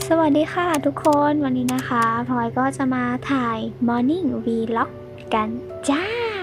สวัสดีค่ะทุกคนวันนี้นะคะพลอยก็จะมาถ่าย Morning Vlog กันจ้า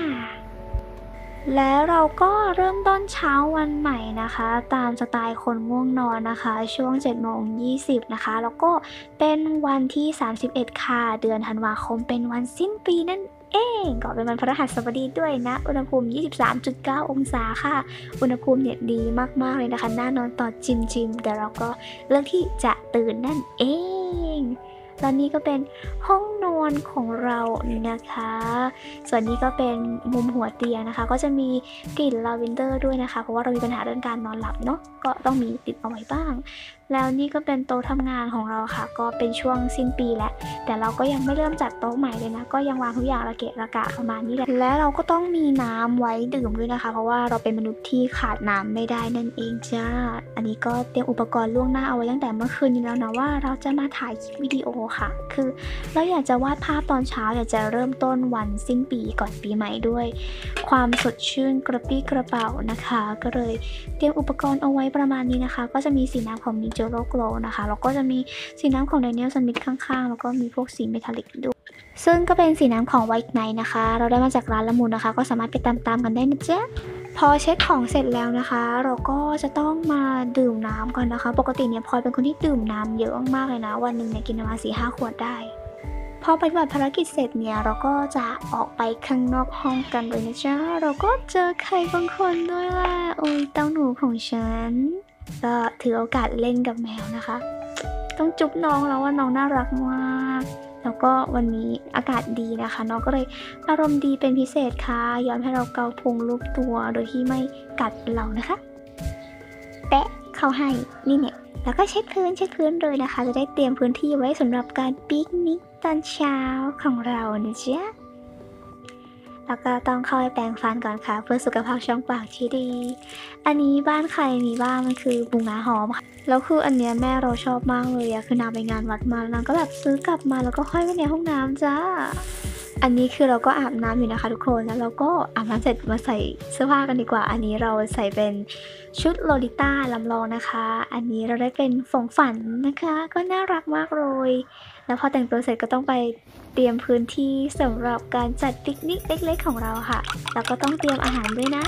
แล้วเราก็เริ่มต้นเช้าวันใหม่นะคะตามสไตล์คนง่วงนอนนะคะช่วง7:20นะคะแล้วก็เป็นวันที่31ค่ะเดือนธันวาคมเป็นวันสิ้นปีนั่นเองก็เป็นวันพฤหัสบดีด้วยนะอุณหภูมิ 23.9 องศาค่ะอุณหภูมิเนี่ยดีมากๆเลยนะคะน่านอนต่อจิมแต่เราก็เลือกที่จะตื่นนั่นเองและนี่ก็เป็นห้องนอนของเรานะคะส่วนนี้ก็เป็นมุมหัวเตียงนะคะก็จะมีกลิ่นลาเวนเดอร์ด้วยนะคะเพราะว่าเรามีปัญหาเรื่องการนอนหลับเนาะก็ต้องมีติดเอาไว้บ้างแล้วนี่ก็เป็นโต๊ะทำงานของเราค่ะก็เป็นช่วงสิ้นปีแล้วแต่เราก็ยังไม่เริ่มจัดโต๊ะใหม่เลยนะก็ยังวางทุกอย่างระเกะระกะประมาณนี้แหละและเราก็ต้องมีน้ำไว้ดื่มด้วยนะคะเพราะว่าเราเป็นมนุษย์ที่ขาดน้ำไม่ได้นั่นเองจ้าอันนี้ก็เตรียมอุปกรณ์ล่วงหน้าเอาไว้ตั้งแต่เมื่อคืนนี้แล้วนะว่าเราจะมาถ่ายคลิปวิดีโอค่ะคือเราอยากจะวาดภาพตอนเช้าอยากจะเริ่มต้นวันสิ้นปีก่อนปีใหม่ด้วยความสดชื่นกระปี้กระเป๋านะคะก็เลยเตรียมอุปกรณ์เอาไว้ประมาณนี้นะคะก็จะมีสีน้ำของNijoro Glow นะคะแล้วก็จะมีสีน้ำของ Daniel Smith ข้างๆแล้วก็มีพวกสีเมทัลลิกด้วยซึ่งก็เป็นสีน้ำของ White Knight นะคะเราได้มาจากร้านละมุนนะคะก็สามารถไปตามกันได้นะจ๊ะพอเช็คของเสร็จแล้วนะคะเราก็จะต้องมาดื่มน้ำก่อนนะคะปกติเนี่ยพลอยเป็นคนที่ดื่มน้ำเยอะมากๆเลยนะวันหนึ่งเนี่ยกินประมาณ 4-5 ขวดได้พอปฏิบัติภารกิจเสร็จเนี่ยเราก็จะออกไปข้างนอกห้องกันเลยนะจ๊ะเราก็เจอใครบางคนด้วยล่ะโอ้ยเต้าหนูของฉันก็ถือโอกาสเล่นกับแมวนะคะต้องจุ๊บน้องแล้วว่าน้องน่ารักมากแล้วก็วันนี้อากาศดีนะคะน้องก็เลยอารมณ์ดีเป็นพิเศษค่ะยอมให้เราเกาพุงลูบตัวโดยที่ไม่กัดเรานะคะแปะเข้าให้นี่เนี่ยแล้วก็เช็ดพื้นเลยนะคะจะได้เตรียมพื้นที่ไว้สำหรับการปิกนิกตอนเช้าของเรานะจ๊ะแล้วก็ต้องเข้าไปแปรงฟันก่อนค่ะเพื่อสุขภาพช่องปากที่ดีอันนี้บ้านใครมีบ้างมันคือบุงงาหอมค่ะแล้วคืออันเนี้ยแม่เราชอบมากเลยอะคือนางไปงานวัดมานางก็แบบซื้อกลับมาแล้วก็ห้อยไว้ในห้องน้ำจ้าอันนี้คือเราก็อาบน้ำอยู่นะคะทุกคนแล้วเราก็อาบน้ำเสร็จมาใส่เสื้อผ้ากันดีกว่าอันนี้เราใส่เป็นชุดโลลิต้าลำลองนะคะอันนี้เราได้เป็นฝงฝันนะคะก็น่ารักมากเลยแล้วพอแต่งตัวเสร็จก็ต้องไปเตรียมพื้นที่สำหรับการจัดปิกนิกเล็กๆของเราค่ะแล้วก็ต้องเตรียมอาหารด้วยนะ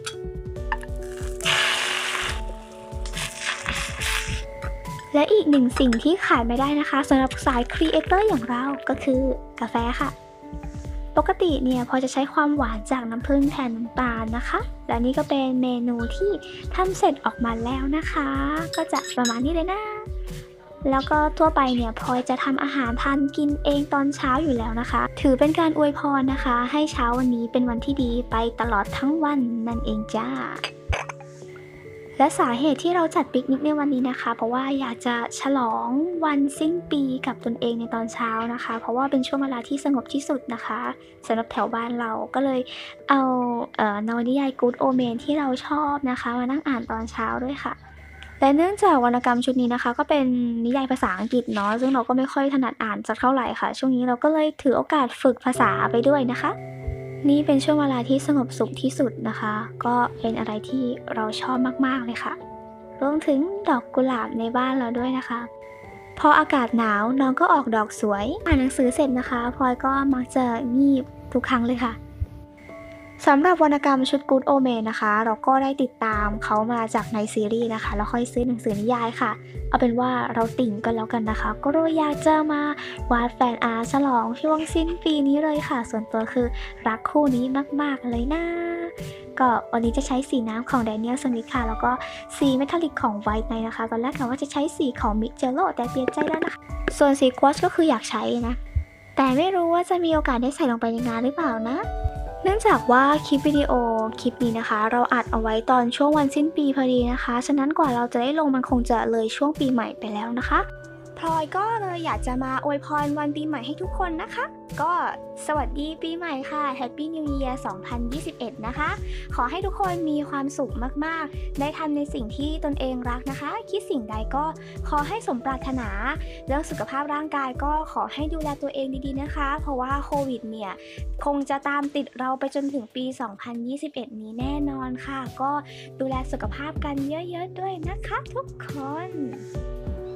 และอีกหนึ่งสิ่งที่ขาดไม่ได้นะคะสำหรับสายครีเอเตอร์อย่างเราก็คือกาแฟค่ะปกติเนี่ยพอจะใช้ความหวานจากน้ำผึ้งแทนน้ำตาลนะคะและนี่ก็เป็นเมนูที่ทำเสร็จออกมาแล้วนะคะก็จะประมาณนี้เลยนะแล้วก็ทั่วไปเนี่ยพลอยจะทำอาหารทานกินเองตอนเช้าอยู่แล้วนะคะถือเป็นการอวยพรนะคะให้เช้าวันนี้เป็นวันที่ดีไปตลอดทั้งวันนั่นเองจ้าและสาเหตุที่เราจัดปิกนิกในวันนี้นะคะเพราะว่าอยากจะฉลองวันสิ้นปีกับตนเองในตอนเช้านะคะเพราะว่าเป็นช่วงเวลาที่สงบที่สุดนะคะสำหรับแถวบ้านเราก็เลยเอานวนิยาย Good Omen ที่เราชอบนะคะมานั่งอ่านตอนเช้าด้วยค่ะและเนื่องจากวรรณกรรมชุดนี้นะคะก็เป็นนิยายภาษาอังกฤษเนาะซึ่งเราก็ไม่ค่อยถนัดอ่านสักเท่าไหร่ค่ะช่วงนี้เราก็เลยถือโอกาสฝึกภาษาไปด้วยนะคะนี่เป็นช่วงเวลาที่สงบสุขที่สุดนะคะก็เป็นอะไรที่เราชอบมากๆเลยค่ะรวมถึงดอกกุหลาบในบ้านเราด้วยนะคะพออากาศหนาวน้องก็ออกดอกสวยอ่านหนังสือเสร็จนะคะพลอยก็มักจะงีบทุกครั้งเลยค่ะสำหรับวรรณกรรมชุด Good Omen นะคะเราก็ได้ติดตามเขามาจากในซีรีส์นะคะแล้วค่อยซื้อหนังสือนิยายค่ะเอาเป็นว่าเราติ่งกันแล้วกันนะคะก็เลยอยากจะมาวาดแฟนอาร์ตฉลองช่วงสิ้นปีนี้เลยค่ะส่วนตัวคือรักคู่นี้มากๆเลยนะก็วันนี้จะใช้สีน้ำของ Daniel Smith ค่ะแล้วก็สีเมทัลลิกของ White Knight นะคะตอนแรกกะว่าจะใช้สีของ Nijoro แต่เปลี่ยนใจแล้วนะคะส่วนสีควอตซ์ก็คืออยากใช้นะแต่ไม่รู้ว่าจะมีโอกาสได้ใส่ลงไปในงานหรือเปล่านะเนื่องจากว่าคลิปวิดีโอคลิปนี้นะคะเราอัดเอาไว้ตอนช่วงวันสิ้นปีพอดีนะคะฉะนั้นกว่าเราจะได้ลงมันคงจะเลยช่วงปีใหม่ไปแล้วนะคะพลอยก็เลยอยากจะมาอวยพรวันปีใหม่ให้ทุกคนนะคะก็สวัสดีปีใหม่ค่ะ Happy New Year 2021 นะคะขอให้ทุกคนมีความสุขมากๆได้ทำในสิ่งที่ตนเองรักนะคะคิดสิ่งใดก็ขอให้สมปรารถนาเรื่องสุขภาพร่างกายก็ขอให้ดูแลตัวเองดีๆนะคะเพราะว่าโควิดเนี่ยคงจะตามติดเราไปจนถึงปี 2021 นี้แน่นอนค่ะก็ดูแลสุขภาพกันเยอะๆด้วยนะคะทุกคน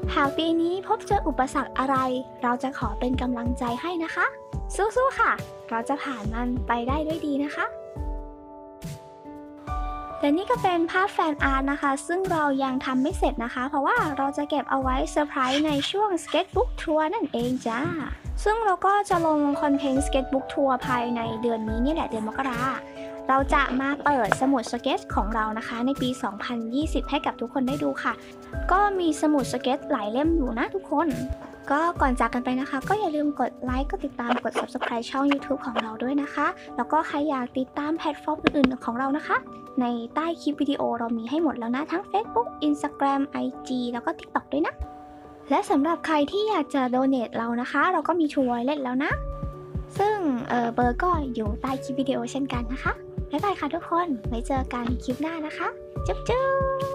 หากปีนี้พบเจออุปสรรคอะไรเราจะขอเป็นกำลังใจให้นะคะ สู้ๆค่ะเราจะผ่านมันไปได้ด้วยดีนะคะและนี่ก็เป็นภาพแฟนอาร์ตนะคะซึ่งเรายังทำไม่เสร็จนะคะเพราะว่าเราจะเก็บเอาไว้เซอร์ไพรส์ในช่วง Sketchbook Tour นั่นเองจ้าซึ่งเราก็จะลงคอนเทนต์ Sketchbook Tour ภายในเดือนนี้นี่แหละเดือนมกราเราจะมาเปิดสมุดสเก็ตของเรานะคะในปี 2020 ให้กับทุกคนได้ดูค่ะก็มีสมุดสเก็ตหลายเล่มอยู่นะทุกคนก็ก่อนจากกันไปนะคะก็อย่าลืมกดไลค์กดติดตามกด Subscribe ช่อง YouTube ของเราด้วยนะคะแล้วก็ใครอยากติดตามแพลตฟอร์มอื่นๆของเรานะคะในใต้คลิปวิดีโอเรามีให้หมดแล้วนะทั้ง Facebook Instagram IG แล้วก็ TikTok ด้วยนะและสำหรับใครที่อยากจะโดเนทเรานะคะเราก็มี True Wallet แล้วนะซึ่งเบอร์ก็อยู่ใต้คลิปวิดีโอเช่นกันนะคะบ๊ายบายค่ะทุกคนไว้เจอกันคลิปหน้านะคะจุ๊บ